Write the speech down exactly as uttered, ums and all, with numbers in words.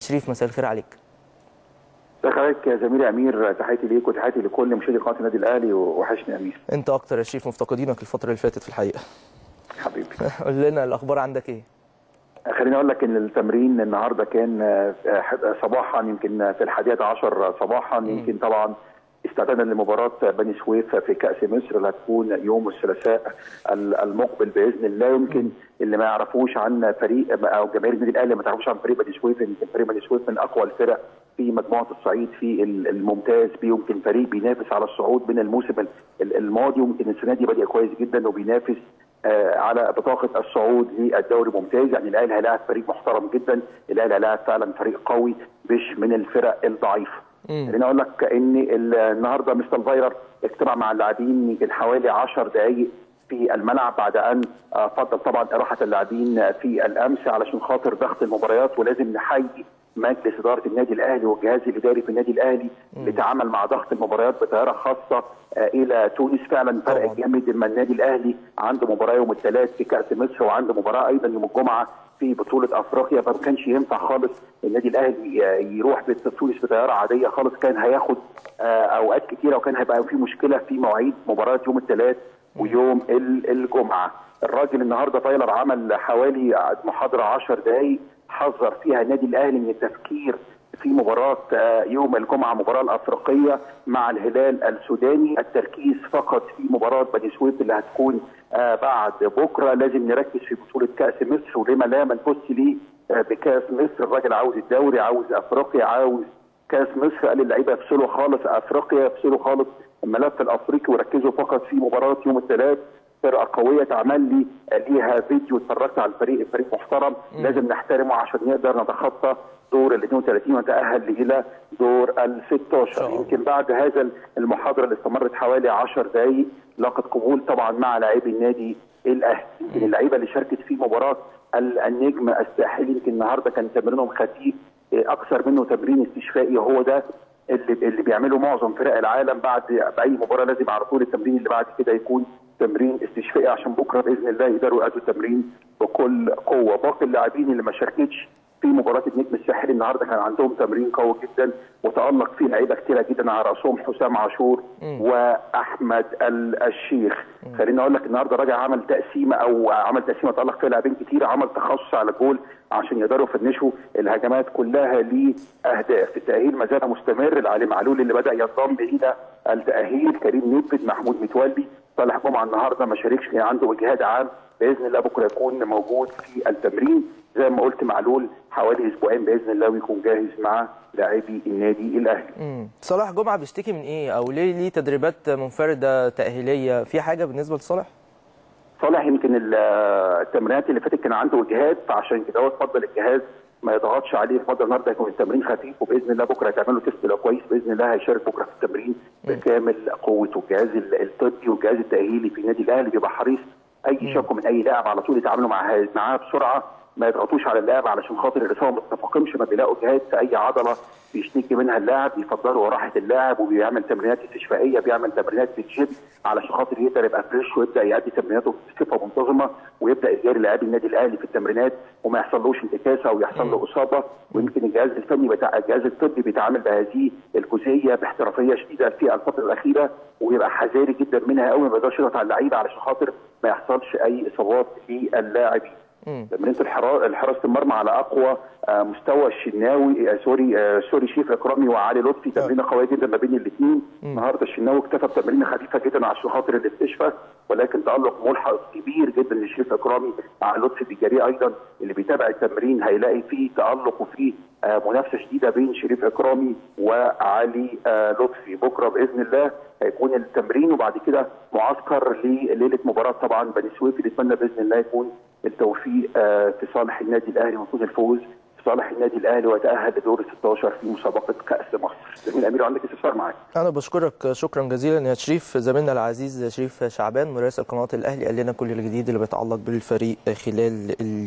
شريف مساء الخير عليك. حضرتك يا زميلي امير، تحياتي ليك وتحياتي لكل مشاهدي قناه النادي الاهلي، وحشني يا امير. انت اكتر يا شريف، مفتقدينك الفتره اللي فاتت في الحقيقه. حبيبي قول لنا الاخبار عندك ايه؟ خليني اقول لك ان التمرين النهارده كان صباحا يمكن في الحادية عشر صباحا، يمكن طبعا استعدادا لمباراه بني سويف في كاس مصر اللي هتكون يوم الثلاثاء المقبل باذن الله. يمكن اللي ما يعرفوش عن فريق او جماهير النادي الاهلي ما تعرفوش عن فريق بني سويف، يمكن فريق بني سويف من اقوى الفرق في مجموعه الصعيد في الممتاز، يمكن فريق بينافس على الصعود من الموسم الماضي، ويمكن السنه دي بادئ كويس جدا وبينافس على بطاقه الصعود للدوري الممتاز. يعني الاهلي هيلاعب فريق محترم جدا، الاهلي هيلاعب فعلا فريق قوي مش من الفرق الضعيفه. خليني اقول لك ان النهارده مستر فايلر اجتمع مع اللاعبين يمكن حوالي عشر دقائق في الملعب بعد ان فضل طبعا راحه اللاعبين في الامس علشان خاطر ضغط المباريات، ولازم نحيي مجلس اداره النادي الاهلي والجهاز الاداري في النادي الاهلي اللي تعامل مع ضغط المباريات بطياره خاصه الى تونس. فعلا فرق جامد اما النادي الاهلي عنده مباراه يوم الثلاث في كاس مصر وعنده مباراه ايضا يوم الجمعه في بطوله افريقيا، فما كانش ينفع خالص النادي الاهلي يروح تونس بطياره عاديه خالص، كان هياخد اوقات كثيره وكان هيبقى في مشكله في مواعيد مباراه يوم الثلاث ويوم الجمعه. الراجل النهارده فايلر عمل حوالي محاضره عشر دقائق حذر فيها النادي الاهلي من التفكير في مباراه يوم الجمعه، مباراه الافريقيه مع الهلال السوداني، التركيز فقط في مباراه بني سويف اللي هتكون بعد بكره. لازم نركز في بطوله كاس مصر، ولما لا ما نبص ليه بكاس مصر. الراجل عاوز الدوري، عاوز افريقيا، عاوز كاس مصر. قال للعيبه يفصلوا خالص افريقيا، يفصلوا خالص الملف الافريقي وركزوا فقط في مباراه يوم الثلاث. فرقه قويه اتعمل لي ليها فيديو، اتفرجت على الفريق، الفريق محترم لازم نحترمه عشان نقدر نتخطى دور ال اثنين وثلاثين ونتاهل الى دور ال ستاشر. يمكن بعد هذا المحاضره اللي استمرت حوالي عشر دقائق لقت قبول طبعا مع لاعبي النادي الاهلي. يمكن اللعيبه اللي شاركت في مباراه النجم الساحلي يمكن النهارده كان تمرينهم خفيف اكثر منه تمرين استشفائي، وهو ده اللي اللي بيعمله معظم فرق العالم. بعد باي مباراه لازم على طول التمرين اللي بعد كده يكون تمرين استشفائي عشان بكره باذن الله يقدروا يأدوا التمرين بكل قوه. باقي اللاعبين اللي ما شاركتش في مباراه النجم الساحلي النهارده كان عندهم تمرين قوي جدا وتألق فيه لعيبه كثيره جدا، على راسهم حسام عاشور واحمد الشيخ. خليني اقول لك النهارده راجع عمل تقسيمه او عمل تقسيمه تألق فيها لاعبين كثير، عمل تخصص على جول عشان يقدروا يفنشوا الهجمات كلها لاهداف. التأهيل ما زال مستمر، العلي معلول اللي بدأ ينضم الى التأهيل، كريم نيدفيد، محمود متولي، صالح جمعه النهارده ما شاركش كان عنده اجهاد عام، باذن الله بكره يكون موجود في التمرين. زي ما قلت معلول حوالي اسبوعين باذن الله ويكون جاهز مع لاعبي النادي الاهلي. امم صالح جمعه بيشتكي من ايه او ليه ليه تدريبات منفرده تاهيليه؟ في حاجه بالنسبه لصالح؟ صالح يمكن التمرينات اللي فاتت كان عنده اجهاد، فعشان كده هو اتفضل الجهاز ما يضغطش عليه. اتفضل النهارده يكون التمرين خفيف وباذن الله بكره هتعمل له تيست لو كويس باذن الله هيشارك بكره في التمرين بكامل قوته. الجهاز الطبي والجهاز التاهيلي في النادي الاهلي بيبقى حريص اي شكوى من اي لاعب على طول يتعاملوا معاه معاه بسرعه، ما يضغطوش على اللاعب علشان خاطر الاصابه ما تتفاقمش. ما بيلاقوا جهاز في اي عضله بيشتكي منها اللاعب بيفضلوا راحه اللاعب، وبيعمل تمرينات استشفائيه، بيعمل تمرينات بالجيم علشان خاطر يقدر يبقى فريش ويبدا يؤدي تمريناته بصفه منتظمه، ويبدا يجاري لاعبي النادي الاهلي في التمرينات وما يحصلوش انتكاسه او يحصل له اصابه. ويمكن الجهاز الفني بتاع الجهاز الطبي بيتعامل بهذه الجزئيه باحترافيه شديده في الفتره الاخيره، ويبقى حذاري جدا منها قوي، ما بيقدرش يضغط على اللعيبه علشان خاطر ما يحصلش اي اصابات للاعبين. تمرينه حراسه المرمى على اقوى مستوى، الشناوي آه سوري آه سوري شريف اكرامي وعلي لطفي، تمرينه قويه جدا ما بين الاثنين. النهارده الشناوي اكتفى بتمرينه خفيفه جدا عشان خاطر الاستشفاء، ولكن تألق ملحق كبير جدا لشريف اكرامي مع لطفي بيجاريه ايضا. اللي بيتابع التمرين هيلاقي فيه تألق وفيه آه منافسه شديده بين شريف اكرامي وعلي آه لطفي. بكره باذن الله هيكون التمرين وبعد كده معسكر لليله مباراه طبعا بني سويف، اللي نتمنى باذن الله يكون التوفيق آه في صالح النادي الاهلي ويفوز الفوز في صالح النادي الاهلي ويتاهل لدور ستاشر في مسابقه كاس مصر. زميل امير عندك استفسار معاك. انا بشكرك شكرا جزيلا يا شريف. زميلنا العزيز شريف شعبان مراسل قناه الاهلي قال لنا كل الجديد اللي بيتعلق بالفريق خلال